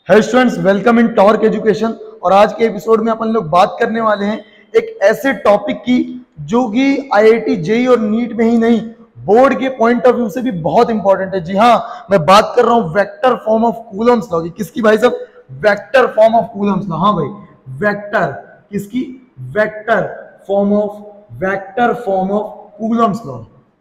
Hello students, welcome in Torque Education. और आज के एपिसोड में अपन लोग बात करने वाले हैं एक ऐसे टॉपिक की जो कि आईआईटी जेईई और नीट में ही नहीं, बोर्ड के पॉइंट ऑफ व्यू से भी बहुत इंपॉर्टेंट है। जी हाँ, मैं बात कर रहा हूं vector form of Coulomb's law की। किसकी भाई साहब? Vector form of Coulomb's law. हाँ भाई, वेक्टर किसकी? Vector form of Coulomb's law.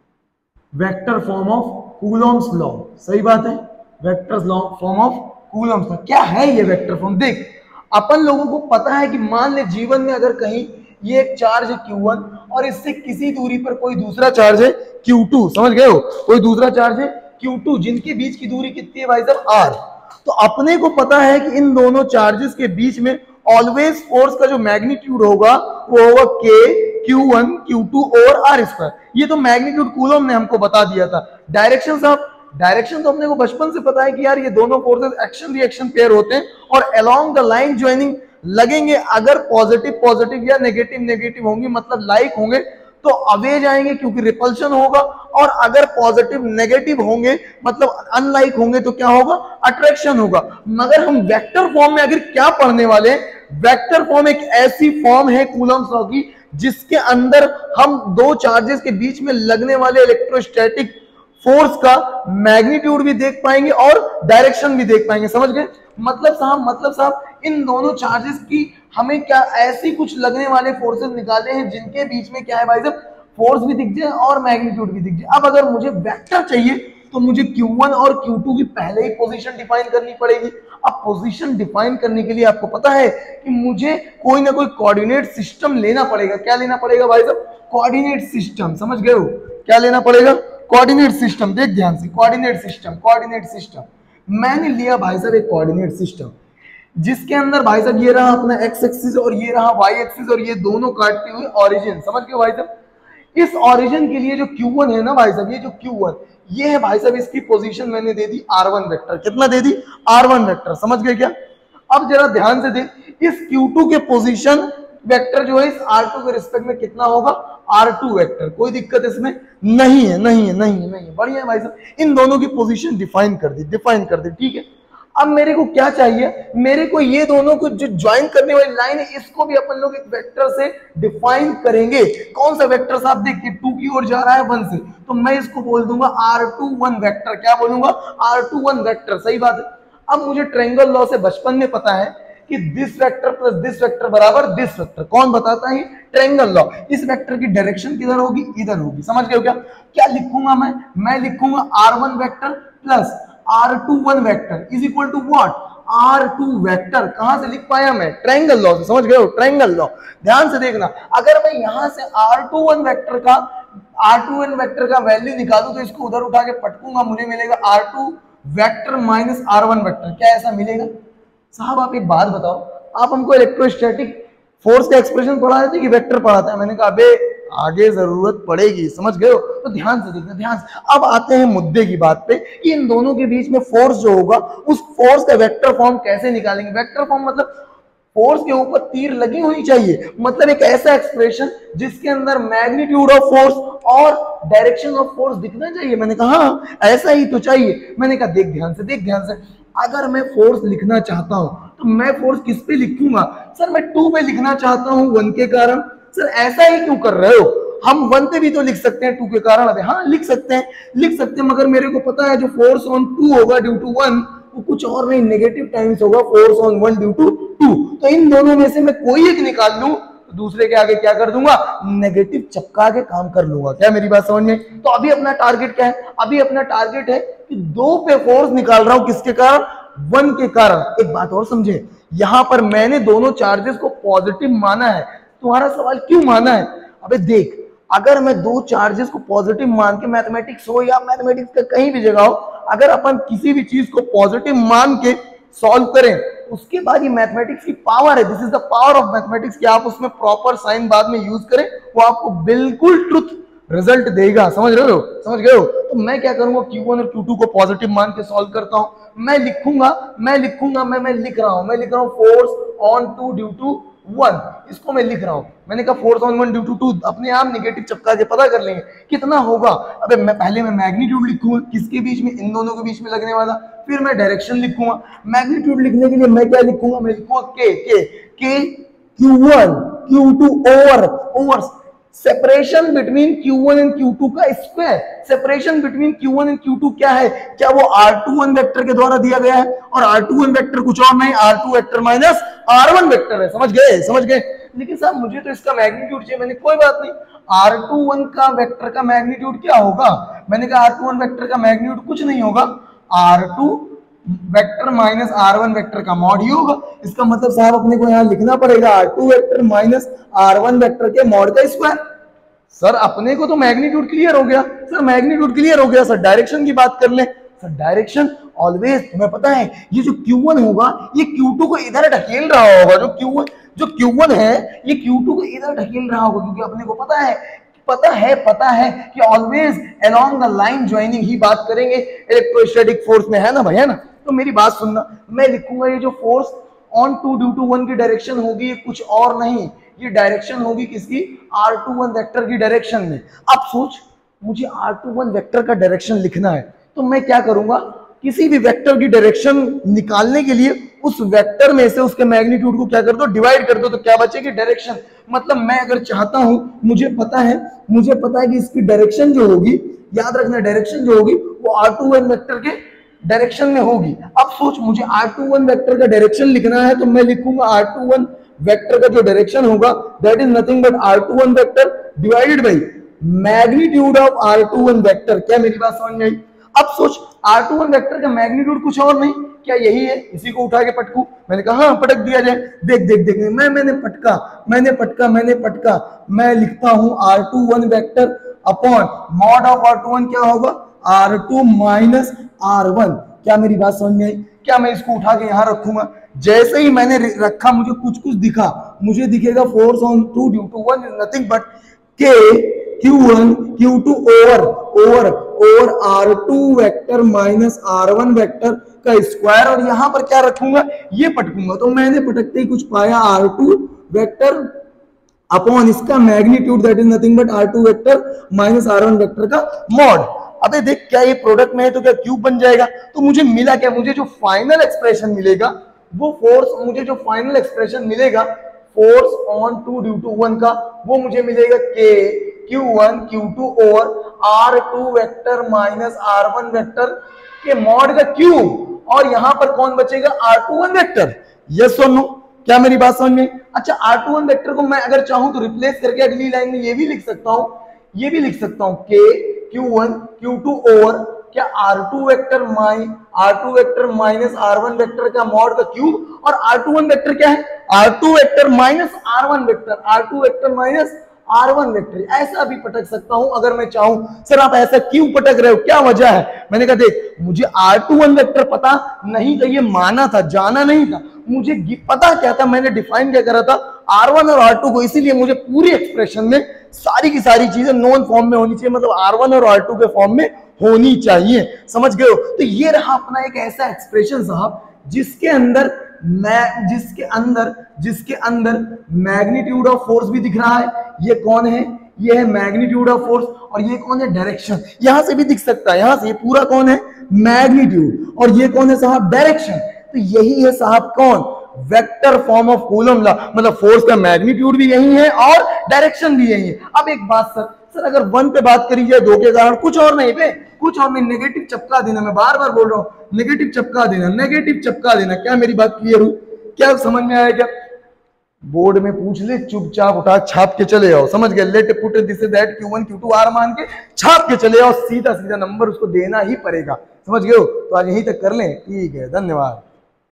Vector form of Coulomb's law, सही बात है। Vector law form of Coulomb's law. क्या है ये वेक्टर फॉर्म? देख, अपन लोगों को पता है कि मान ले जीवन में अगर कहीं ये एक चार्ज है Q1 और इससे किसी दूरी पर कोई दूसरा चार्ज है Q2, समझ गए हो? कोई दूसरा चार्ज है Q2, जिनके बीच की दूरी कितनी है भाई साहब? R। तो अपने को पता है कि इन दोनों चार्जेस के बीच में ऑलवेज फोर्स का जो मैग्नीट्यूड होगा वो होगा K, Q1, Q2 और R स्क्वायर। ये तो मैग्नीट्यूड कूलम ने हमको बता दिया था। डायरेक्शन साहब, डायरेक्शन तो अपने को बचपन से पता है कि यार ये दोनों फोर्सेस एक्शन रिएक्शन पेयर होते हैं और अलोंग द लाइन ज्वाइनिंग लगेंगे। अगर पॉजिटिव पॉजिटिव या नेगेटिव नेगेटिव होंगी, मतलब लाइक होंगे, तो अवे जाएंगे क्योंकि रिपल्शन होगा। और अगर पॉजिटिव नेगेटिव होंगे मतलब अनलाइक होंगे तो क्या होगा? अट्रैक्शन होगा। मगर हम वेक्टर फॉर्म में आखिर क्या पढ़ने वाले हैं? वेक्टर फॉर्म एक ऐसी फॉर्म है कूलम्स लॉ की जिसके अंदर हम दो चार्जेस के बीच में लगने वाले इलेक्ट्रोस्टैटिक फोर्स का मैग्नीट्यूड भी देख पाएंगे और डायरेक्शन भी देख पाएंगे। समझ गए? मतलब साहब इन दोनों चार्जेस की हमें क्या ऐसी कुछ लगने वाले फोर्सेस निकाले हैं जिनके बीच में क्या है भाई साहब? फोर्स भी दिख जाए और मैग्नीट्यूड भी दिख जाए। अब अगर मुझे वेक्टर चाहिए तो मुझे Q1 और Q2 की पहले ही पोजीशन डिफाइन करनी पड़ेगी। अब पोजीशन डिफाइन करने के लिए आपको पता है कि मुझे कोई ना कोई कोऑर्डिनेट सिस्टम लेना पड़ेगा। क्या लेना पड़ेगा भाई साहब? Coordinate system. समझ गए हो? क्या लेना पड़ेगा? Coordinate system. देख ध्यान से, कोऑर्डिनेट सिस्टम मैंने लिया भाई साहब एक कोऑर्डिनेट सिस्टम जिसके अंदर भाई साहब ये रहा अपना एक्स एक्सिस और ये रहा वाई एक्सिस और ये दोनों काटते हुए ऑरिजिन। समझ गए भाई साहब? इस ऑरिजिन के लिए जो Q1 है ना भाई साहब, ये जो Q1 ये है भाई साहब, इसकी पोजीशन मैंने दे दी R1 वेक्टर। कितना दे दी? R1 vector. समझ गए क्या? अब जरा ध्यान से देख, इस Q2 के पोजीशन वेक्टर जो है इस R2 के रिस्पेक्ट में कितना होगा? R2 vector. कोई दिक्कत इसमें नहीं है, नहीं है। बढ़िया है भाई साहब, इन दोनों की पोजीशन डिफाइन कर दी। ठीक है, अब मेरे को क्या चाहिए? मेरे को ये दोनों को जो ज्वाइन करने वाली लाइन है इसको भी अपन लोग एक वेक्टर से डिफाइन करेंगे। कौन सा वेक्टर साहब? देखिए 2 की ओर जा रहा है 1 से, तो मैं इसको बोल दूंगा R21 वेक्टर। क्या बोलूंगा? R21 vector. सही बात है। अब मुझे ट्रायंगल लॉ से बचपन में पता है कि this vector plus this vector बराबर दिस वेक्टर। कौन बताता है? Triangle law. इस वेक्टर की डायरेक्शन किधर होगी? इधर होगी। समझ गए हो? क्या लिखूंगा मैं लिखूंगा R1 vector plus R21 vector is equal to what? R2 vector. कहां से लिख पाया मैं? ट्रायंगल लॉ से। समझ गए हो? Triangle law. ध्यान से देखना, अगर मैं यहां से R21 वेक्टर का वैल्यू निकालूं तो इसको उधर उठा के पटकूंगा, मुझे मिलेगा R2 vector minus R1 vector. क्या ऐसा मिलेगा? साहब आप एक बात बताओ, आप हमको इलेक्ट्रोस्टैटिक फोर्स का एक्सप्रेशन पढ़ाते थे कि वेक्टर पढ़ाते हैं? मैंने कहा अबे आगे जरूरत पड़ेगी। समझ गए हो? तो ध्यान से देखना, ध्यान से। अब आते हैं मुद्दे की बात पे कि इन दोनों के बीच में फोर्स जो होगा उस फोर्स का वेक्टर फॉर्म कैसे निकालेंगे? वेक्टर फॉर्म मतलब फोर्स के ऊपर तीर लगी होनी चाहिए, मतलब एक ऐसा एक्सप्रेशन जिसके अंदर मैग्नीट्यूड ऑफ फोर्स और डायरेक्शन ऑफ फोर्स दिखना चाहिए। मैंने कहा हाँ ऐसा ही तो चाहिए। मैंने कहा देख ध्यान से, अगर मैं फोर्स लिखना चाहता हूं तो मैं फोर्स किस पे लिखूंगा? सर मैं 2 पे लिखना चाहता हूं 1 के कारण। सर ऐसा ही क्यों कर रहे हो? हम 1 पे भी तो लिख सकते हैं 2 के कारण। अबे हाँ लिख सकते हैं, मगर मेरे को पता है जो फोर्स ऑन 2 होगा ड्यू टू 1 वो कुछ और नहीं, नेगेटिव टाइम्स होगा फोर्स ऑन 1 ड्यू टू 2। तो इन दोनों में से मैं कोई एक निकाल लूं तो दूसरे के आगे क्या कर दूंगा? नेगेटिव चपका के काम कर लूंगा। क्या मेरी बात समझ में? तो अभी अपना टारगेट क्या है? अभी अपना टारगेट है कि 2 पे फोर्स निकाल रहा हूं। किसके कारण? 1 के कारण। एक बात और समझे, यहां पर मैंने दोनों चार्जेस को पॉजिटिव माना है। तुम्हारा सवाल क्यों माना है? अबे देख, अगर मैं दो चार्जेस को पॉजिटिव मान के, मैथमेटिक्स हो या मैथमेटिक्स का कहीं भी जगह हो, अगर अपन किसी भी चीज को पॉजिटिव मान के सॉल्व करें उसके बाद ये मैथमेटिक्स की पावर है। This is the power of mathematics कि आप उसमें प्रॉपर साइन बाद में यूज करें, वो आपको बिल्कुल ट्रुथ रिजल्ट देगा। समझ रहे हो? तो मैं क्या करूंगा? Q1 और Q2 को पॉजिटिव मान के सॉल्व करता हूं। मैं लिख रहा हूं फोर्स ऑन 2 ड्यू टू 1, इसको मैं लिख रहा हूं। मैंने कहा फोर्स ऑन 1 ड्यू टू 2, अपने आप निगेटिव चिपका के पता कर लेंगे कितना होगा। अबे मैं पहले मैग्नीट्यूड लिखूंगा, किसके बीच में, इन दोनों के बीच में लगने वाला, फिर मैं डायरेक्शन लिखूंगा। मैग्नीट्यूड लिखने के लिए मैं क्या लिखूंगा, मैं लिखूंगा के Q1 Q2 over separation between Q1 and Q2 का square. Separation between Q1 and Q2 क्या है, क्या वो R21 वेक्टर के द्वारा दिया गया है, और R21 वेक्टर कुछ और नहीं, R2 vector minus R1 vector है। समझ गए। लेकिन साहब मुझे तो इसका मैग्नीट्यूड चाहिए। मैंने कोई बात नहीं, R21 का वेक्टर का मैग्नीट्यूड क्या होगा, मैंने कहा R21 वेक्टर का मैग्नीट्यूड कुछ नहीं होगा, R2 vector minus R1 vector का मॉड ही होगा। इसका मतलब साहब अपने को यहाँ लिखना पड़ेगा R2 vector minus R1 vector के मॉड का स्क्वायर। सर अपने को तो मैग्नीट्यूड क्लियर हो गया। सर मैग्नीट्यूड क्लियर हो गया, सर डायरेक्शन की बात कर ले। सर डायरेक्शन ऑलवेज तुम्हें पता है, ये जो Q1 होगा ये Q2 को इधर ढकेल रहा होगा। जो Q1 है ये Q2 को इधर ढकेल रहा होगा, क्योंकि अपने को पता है कि always along the line joining ही बात करेंगे इलेक्ट्रोस्टैटिक फोर्स में, है ना भाई, है ना। तो मेरी बात सुनना, मैं लिखूंगा ये जो फोर्स ऑन 2 ड्यू टू 1 की डायरेक्शन होगी ये कुछ और नहीं, ये डायरेक्शन होगी किसकी, R21 वेक्टर की डायरेक्शन में। अब सोच, मुझे R21 वेक्टर का डायरेक्शन लिखना है, तो मैं क्या करूंगा, किसी भी वेक्टर की डायरेक्शन निकालने के लिए उस वेक्टर में से उसके मैग्नीट्यूड को क्या कर दो, डिवाइड कर दो, तो क्या बचेगी, डायरेक्शन। मतलब मैं अगर चाहता हूं, मुझे पता है कि इसकी डायरेक्शन जो होगी, याद रखना डायरेक्शन जो होगी वो R21 वेक्टर के डायरेक्शन में होगी। अब सोच, मुझे R21 वेक्टर का डायरेक्शन लिखना है, तो मैं लिखूंगा R21 वेक्टर का जो डायरेक्शन होगा that is nothing but R21 vector divided by magnitude of R21 vector. क्या मेरी बात समझ में आई। अब सोच, R21 वेक्टर का मैग्नीट्यूड कुछ और नहीं, क्या यही है, इसी को उठा के पटकू। मैंने कहा हाँ पटक दिया जाए। देख मैंने पटका, मैं लिखता हूं R21 vector upon mod of R21 क्या होगा, R2 माइनस R1। क्या मेरी बात समझ में आई। क्या मैं इसको उठा के यहां रखूंगा, जैसे ही मैंने रखा मुझे कुछ दिखा, मुझे दिखेगा force on 2 due to 1 is nothing but K Q1 Q2 over R2 vector minus R1 vector का स्क्वायर, और यहां पर क्या रखूंगा, ये पटकूंगा। तो मैंने पटकते ही कुछ पाया, R2 वेक्टर अपॉन इसका magnitude that is nothing but R2 vector minus R1 vector का मॉड। अबे देख, क्या ये प्रोडक्ट में है तो क्या क्यूब बन जाएगा। तो मुझे मिला क्या, मुझे जो फाइनल एक्सप्रेशन मिलेगा वो फोर्स ऑन 2 ड्यू टू 1 का, वो मुझे मिलेगा K Q1 Q2 over R2 vector minus R1 vector के मॉड का क्यूब, और यहां पर कौन बचेगा, R21 वेक्टर। यस और नो, क्या मेरी बात समझ में। अच्छा, R21 वेक्टर को मैं अगर चाहूं तो रिप्लेस करके अगली लाइन में ये भी लिख सकता हूं K Q1 Q2 ओवर क्या R2 vector minus R1 vector का मॉड का क्यूब, और R21 वेक्टर क्या है, R2 vector minus R1 vector. ऐसा भी पटक सकता हूं अगर मैं चाहूं। सर आप ऐसा क्यों पटक रहे हो, क्या वजह है। मैंने कहा देख, मुझे R21 वेक्टर पता नहीं था, ये माना था, जाना नहीं था। मुझे पता क्या था, मैंने डिफाइन क्या करा था, R1 और R2 को, इसीलिए मुझे पूरी एक्सप्रेशन में सारी की सारी चीजें नॉन फॉर्म में होनी चाहिए, मतलब R1 और R2 के फॉर्म में होनी चाहिए। समझ गए हो। तो ये रहा अपना एक ऐसा एक्सप्रेशन साहब जिसके अंदर मैग्नीट्यूड ऑफ फोर्स भी दिख रहा है। ये कौन है, ये है मैग्नीट्यूड ऑफ फोर्स, और ये कौन है, डायरेक्शन। यहां से भी दिख सकता है, यहां से ये पूरा कौन है, मैग्नीट्यूड, और ये कौन है साहब, डायरेक्शन। तो यही है साहब कौन, vector form of Coulomb law, मतलब फोर्स का मैग्नीट्यूड भी यही है और डायरेक्शन भी यही है। अब एक बात सर अगर 1 पे बात करी जाए 2 के कारण, कुछ और नहीं, नेगेटिव चपका देना। मैं बार बार बोल रहा हूं, नेगेटिव चपका देना। क्या मेरी बात क्लियर हुई, क्या समझ में आया क्या। बोर्ड में पूछ ले, चुपचाप उठा छाप के चले आओ। समझ गए, let put this that Q1 Q2 R मान के छाप के चले आओ, सीधा नंबर उसको देना ही पड़ेगा। समझ गए हो। तो आज यहीं तक कर लें, ठीक है, धन्यवाद।